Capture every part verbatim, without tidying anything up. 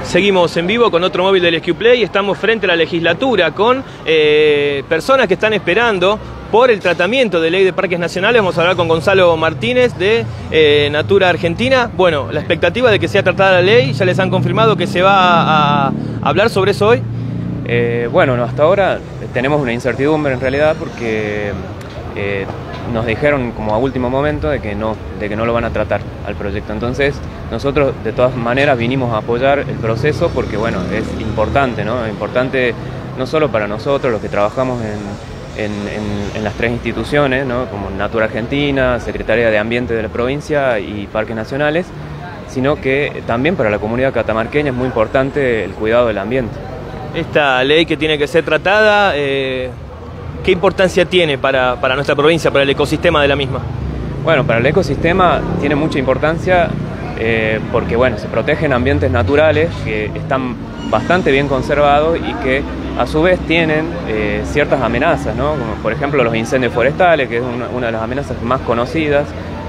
Seguimos en vivo con otro móvil del S Q Play y estamos frente a la legislatura con eh, personas que están esperando por el tratamiento de ley de parques nacionales. Vamos a hablar con Gonzalo Martínez de eh, Natura Argentina. Bueno, la expectativa de que sea tratada la ley, ya les han confirmado que se va a hablar sobre eso hoy. Eh, bueno, no, hasta ahora tenemos una incertidumbre en realidad porque eh, nos dijeron como a último momento de que no, de que no lo van a tratar al proyecto. Entonces nosotros de todas maneras vinimos a apoyar el proceso porque bueno, es importante, ¿no? Importante no solo para nosotros los que trabajamos en, en, en, en las tres instituciones, ¿no? Como Natura Argentina, Secretaría de Ambiente de la provincia y Parques Nacionales, sino que también para la comunidad catamarqueña es muy importante el cuidado del ambiente. Esta ley que tiene que ser tratada, eh, ¿qué importancia tiene para, para nuestra provincia, para el ecosistema de la misma? Bueno, para el ecosistema tiene mucha importancia eh, porque bueno, se protegen ambientes naturales que están bastante bien conservados y que a su vez tienen eh, ciertas amenazas, ¿no? Como por ejemplo los incendios forestales, que es una, una de las amenazas más conocidas,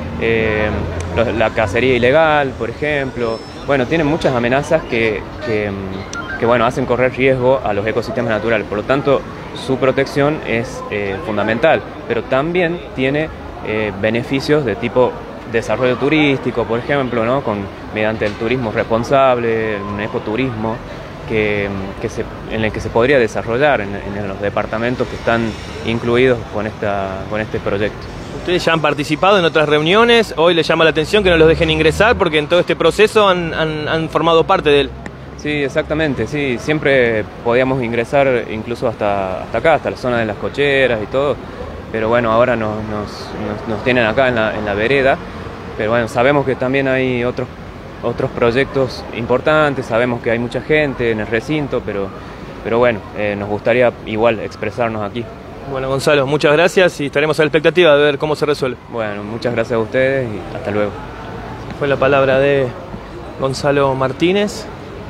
eh, la cacería ilegal, por ejemplo. Bueno, tienen muchas amenazas que, que, que bueno, hacen correr riesgo a los ecosistemas naturales. Por lo tanto, su protección es eh, fundamental, pero también tiene eh, beneficios de tipo desarrollo turístico, por ejemplo, ¿no? Con, mediante el turismo responsable, un ecoturismo que, que se, en el que se podría desarrollar en, en los departamentos que están incluidos con, esta, con este proyecto. Ustedes ya han participado en otras reuniones, hoy les llama la atención que no los dejen ingresar porque en todo este proceso han, han, han formado parte de él. Sí, exactamente, sí, siempre podíamos ingresar incluso hasta, hasta acá, hasta la zona de las cocheras y todo, pero bueno, ahora nos, nos, nos, nos tienen acá en la, en la vereda, pero bueno, sabemos que también hay otros, otros proyectos importantes, sabemos que hay mucha gente en el recinto, pero, pero bueno, eh, nos gustaría igual expresarnos aquí. Bueno, Gonzalo, muchas gracias y estaremos a la expectativa de ver cómo se resuelve. Bueno, muchas gracias a ustedes y hasta luego. Fue la palabra de Gonzalo Martínez,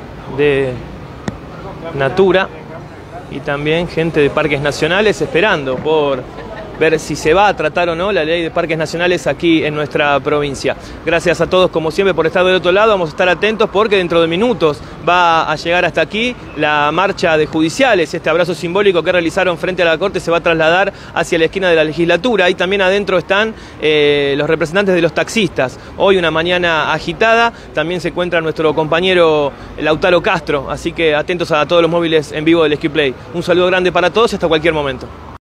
de Natura, y también gente de Parques Nacionales esperando por ver si se va a tratar o no la ley de Parques Nacionales aquí en nuestra provincia. Gracias a todos como siempre por estar del otro lado, vamos a estar atentos porque dentro de minutos va a llegar hasta aquí la marcha de judiciales, este abrazo simbólico que realizaron frente a la Corte se va a trasladar hacia la esquina de la legislatura y también adentro están eh, los representantes de los taxistas. Hoy una mañana agitada, también se encuentra nuestro compañero Lautaro Castro, así que atentos a todos los móviles en vivo del S Q Play. Un saludo grande para todos y hasta cualquier momento.